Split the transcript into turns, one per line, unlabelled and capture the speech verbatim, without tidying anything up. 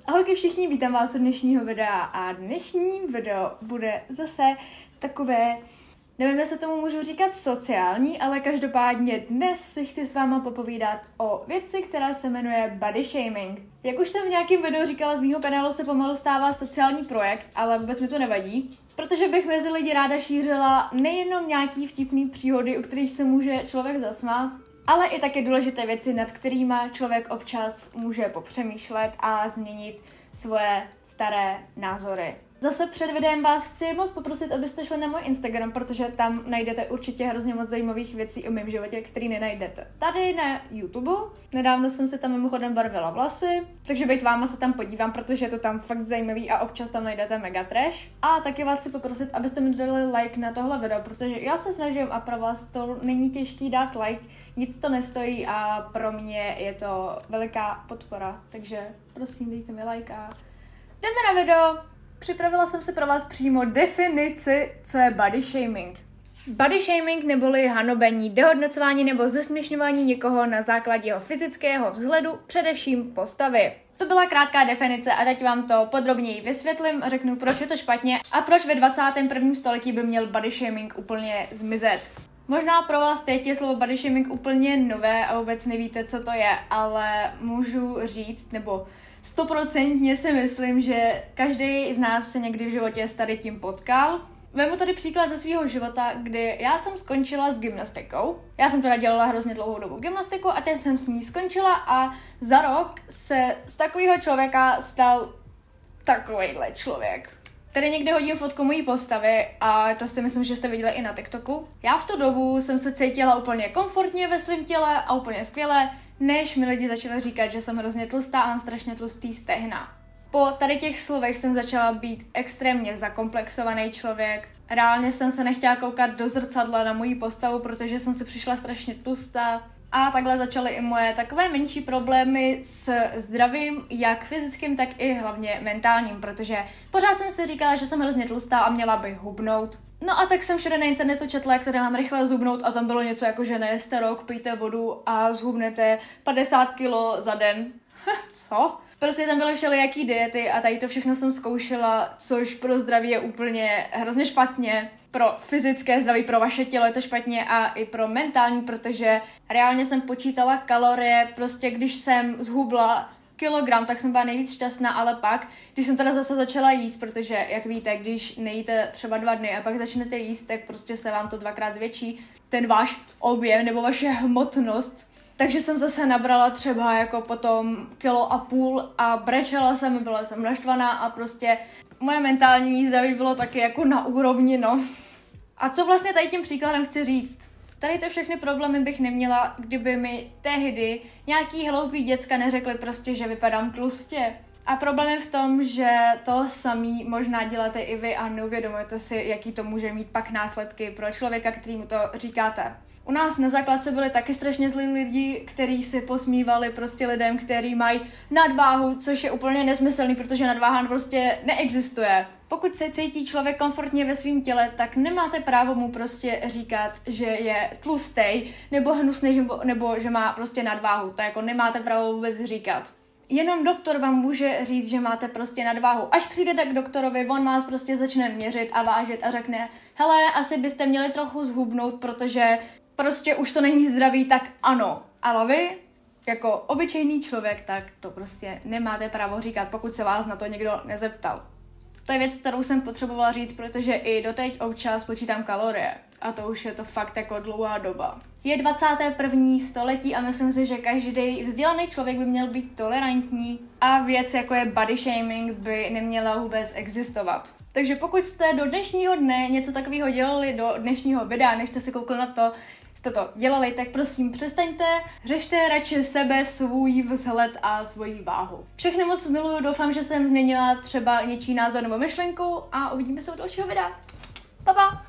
Ahojky všichni, vítám vás u dnešního videa a dnešní video bude zase takové, nevím, jestli tomu můžu říkat sociální, ale každopádně dnes si chci s váma popovídat o věci, která se jmenuje body shaming. Jak už jsem v nějakém videu říkala, z mýho kanálu se pomalu stává sociální projekt, ale vůbec mi to nevadí, protože bych mezi lidi ráda šířila nejenom nějaký vtipný příhody, u kterých se může člověk zasmát, ale i také důležité věci, nad kterými člověk občas může popřemýšlet a změnit svoje staré názory. Zase před videem vás chci moc poprosit, abyste šli na můj Instagram, protože tam najdete určitě hrozně moc zajímavých věcí o mém životě, který nenajdete tady na YouTube. Nedávno jsem se tam mimochodem barvila vlasy, takže být váma se tam podívám, protože je to tam fakt zajímavý a občas tam najdete mega trash. A taky vás chci poprosit, abyste mi dali like na tohle video, protože já se snažím a pro vás to není těžký dát like, nic to nestojí a pro mě je to veliká podpora, takže prosím dejte mi like a jdeme na video. Připravila jsem si pro vás přímo definici, co je body shaming. Body shaming neboli hanobení, dehodnocování nebo zesměšňování někoho na základě jeho fyzického vzhledu, především postavy. To byla krátká definice a teď vám to podrobněji vysvětlím, řeknu, proč je to špatně a proč ve dvacátém prvním století by měl body shaming úplně zmizet. Možná pro vás teď je slovo body shaming úplně nové a vůbec nevíte, co to je, ale můžu říct, nebo stoprocentně si myslím, že každý z nás se někdy v životě s tady tím potkal. Vemu tady příklad ze svého života, kdy já jsem skončila s gymnastikou. Já jsem teda dělala hrozně dlouhou dobu gymnastiku a teď jsem s ní skončila a za rok se z takového člověka stal takovejhle člověk. Tady někde hodím fotku mojí postavy a to si myslím, že jste viděli i na TikToku. Já v tu dobu jsem se cítila úplně komfortně ve svém těle a úplně skvěle, než mi lidi začali říkat, že jsem hrozně tlustá a mám strašně tlustý stehna. Po tady těch slovech jsem začala být extrémně zakomplexovaný člověk. Reálně jsem se nechtěla koukat do zrcadla na moji postavu, protože jsem si přišla strašně tlustá. A takhle začaly i moje takové menší problémy s zdravím, jak fyzickým, tak i hlavně mentálním, protože pořád jsem si říkala, že jsem hrozně tlustá a měla bych hubnout. No a tak jsem všude na internetu četla, jak tady mám rychle zhubnout a tam bylo něco jako, že nejeste rok, pijte vodu a zhubnete padesát kilo za den. Co? Prostě tam byly všelijaký diety a tady to všechno jsem zkoušela, což pro zdraví je úplně hrozně špatně. Pro fyzické zdraví, pro vaše tělo je to špatně a i pro mentální, protože reálně jsem počítala kalorie, prostě když jsem zhubla kilogram, tak jsem byla nejvíc šťastná, ale pak, když jsem teda zase začala jíst, protože, jak víte, když nejíte třeba dva dny a pak začnete jíst, tak prostě se vám to dvakrát zvětší, ten váš objem nebo vaše hmotnost. Takže jsem zase nabrala třeba jako potom kilo a půl a brečela jsem, byla jsem naštvaná a prostě moje mentální zdraví bylo taky jako na úrovni, no. A co vlastně tady tím příkladem chci říct? Tady to všechny problémy bych neměla, kdyby mi tehdy nějaký hloupý děcka neřekli prostě, že vypadám tlustě. A problém je v tom, že to samý možná děláte i vy a neuvědomujete si, jaký to může mít pak následky pro člověka, kterýmu to říkáte. U nás na základce byli taky strašně zlí lidi, kteří si posmívali prostě lidem, kteří mají nadváhu, což je úplně nesmyslný, protože nadváha prostě neexistuje. Pokud se cítí člověk komfortně ve svém těle, tak nemáte právo mu prostě říkat, že je tlustej, nebo hnusný, nebo, nebo že má prostě nadváhu. To jako nemáte právo vůbec říkat. Jenom doktor vám může říct, že máte prostě nadváhu. Až přijdete k doktorovi, on vás prostě začne měřit a vážit a řekne, hele, asi byste měli trochu zhubnout, protože prostě už to není zdravý, tak ano. Ale vy, jako obyčejný člověk, tak to prostě nemáte právo říkat, pokud se vás na to někdo nezeptal. To je věc, kterou jsem potřebovala říct, protože i doteď občas počítám kalorie. A to už je to fakt jako dlouhá doba. Je dvacáté první století a myslím si, že každý vzdělaný člověk by měl být tolerantní a věc jako je body shaming by neměla vůbec existovat. Takže pokud jste do dnešního dne něco takového dělali, do dnešního videa, než jste si koukli na to, jste to dělali, tak prosím přestaňte, řešte radši sebe, svůj vzhled a svoji váhu. Všechny moc miluju, doufám, že jsem změnila třeba něčí názor nebo myšlenku a uvidíme se u dalšího videa. Pa, pa!